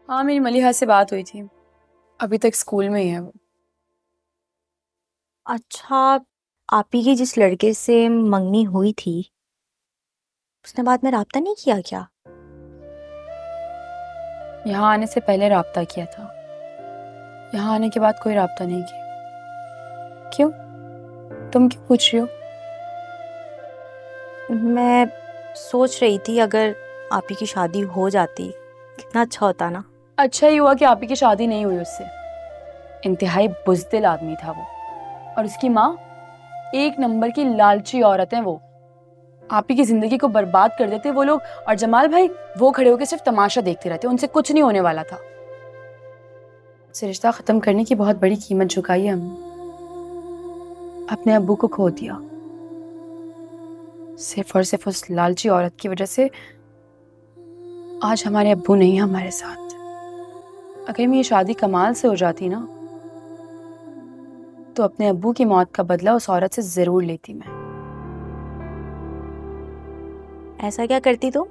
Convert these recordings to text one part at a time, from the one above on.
हाँ, मेरी मलिहा से बात हुई थी। अभी तक स्कूल में ही है वो। अच्छा, आप ही की जिस लड़के से मंगनी हुई थी उसने बाद में राब्ता नहीं किया क्या? यहाँ आने से पहले राब्ता किया था, यहाँ आने के बाद कोई राब्ता नहीं किया। क्यों? तुम क्यों पूछ रही हो? मैं सोच रही थी अगर आप ही की शादी हो जाती कितना अच्छा होता ना। अच्छा ही हुआ कि आप ही की शादी नहीं हुई उससे। इंतहाई बुज़दिल आदमी था वो, और उसकी माँ एक नंबर की लालची औरत है वो। आप ही की जिंदगी को बर्बाद कर देते वो लोग, और जमाल भाई वो खड़े होकर सिर्फ तमाशा देखते रहते। उनसे कुछ नहीं होने वाला था। उससे रिश्ता खत्म करने की बहुत बड़ी कीमत चुकाई है हमने। अपने अब्बू को खो दिया सिर्फ और सिर्फ उस लालची औरत की वजह से। आज हमारे अब्बू नहीं है हमारे साथ। अगर मेरी शादी कमाल से हो जाती ना, तो अपने अब्बू की मौत का बदला उस औरत से जरूर लेती मैं। ऐसा क्या करती तुम?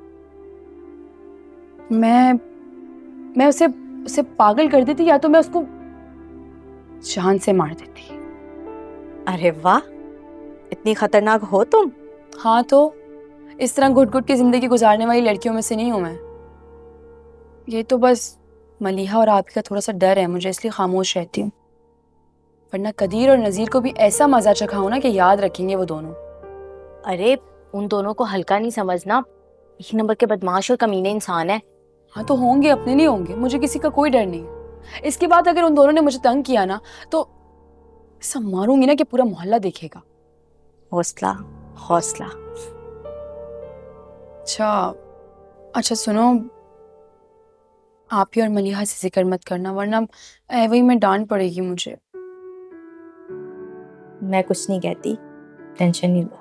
मैं उसे उसे पागल कर देती, या तो मैं उसको जान से मार देती। अरे वाह, इतनी खतरनाक हो तुम। हाँ तो इस तरह घुट घुट की जिंदगी गुजारने वाली लड़कियों में से नहीं हूं मैं। ये तो बस मलिहा और आप का थोड़ा सा डर है मुझे, इसलिए खामोश रहती हूँ। वरना कदीर और नजीर को भी ऐसा मजा चखाऊं ना कि याद रखेंगे वो दोनों। अरे उन दोनों को हल्का नहीं समझना, एक नंबर के बदमाश और कमीने इंसान है। हाँ तो होंगे, अपने लिए होंगे, मुझे किसी का कोई डर नहीं। इसके बाद अगर उन दोनों ने मुझे तंग किया ना, तो ऐसा मारूंगी ना कि पूरा मोहल्ला देखेगा। हौसला हौसला। अच्छा अच्छा सुनो, आप ही और मलिहा से जिक्र मत करना, वरना वही में डांट पड़ेगी मुझे। मैं कुछ नहीं कहती, टेंशन नहीं लो।